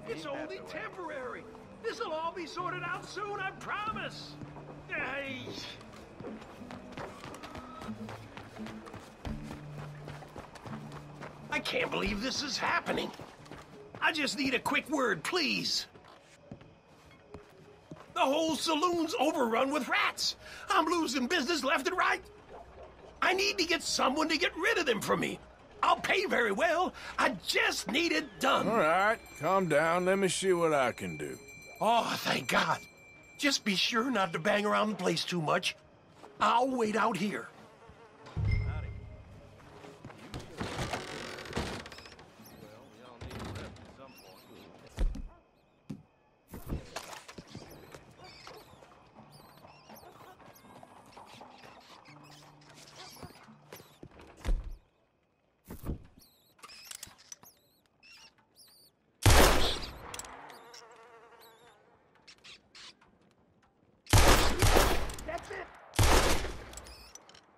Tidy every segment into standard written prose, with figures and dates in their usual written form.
It's only temporary. This'll all be sorted out soon, I promise. Hey. I can't believe this is happening. I just need a quick word, please. The whole saloon's overrun with rats. I'm losing business left and right. I need to get someone to get rid of them for me. I'll pay very well. I just need it done. All right, calm down. Let me see what I can do. Oh, thank God. Just be sure not to bang around the place too much. I'll wait out here. That's it.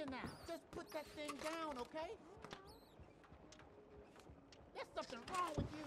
Listen now, just put that thing down, okay? There's something wrong with you.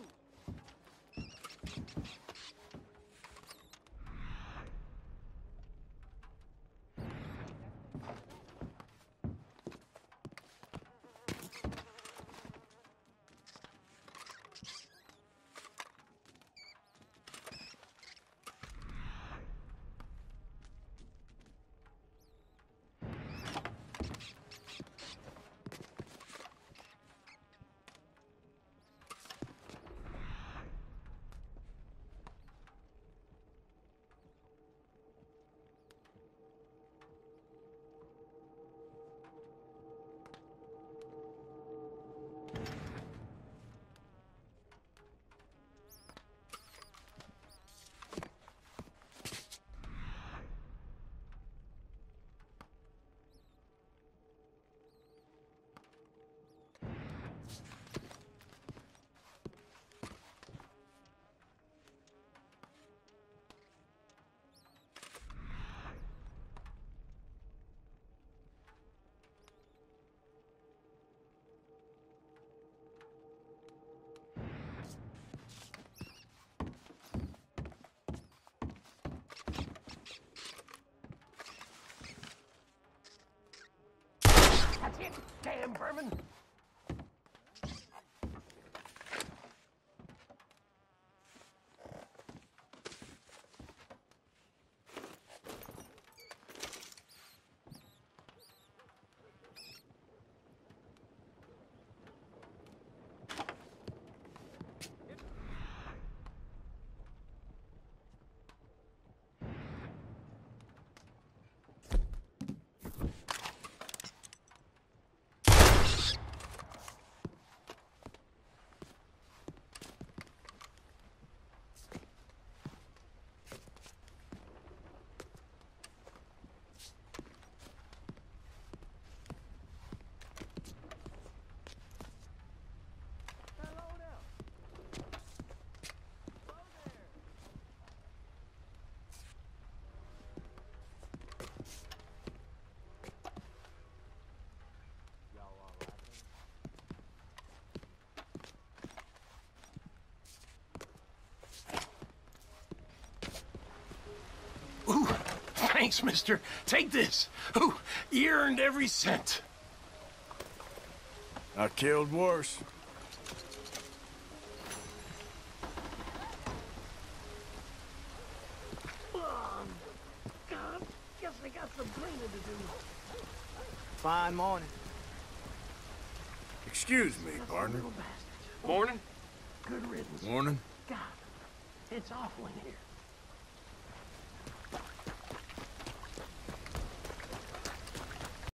That's it, damn vermin! Ooh, thanks, mister. Take this. Ooh, you earned every cent. I killed worse. God, guess I got some cleaning to do. Fine morning. Excuse me, partner. Little bastard. Morning. Good riddance. Morning. God, it's awful in here.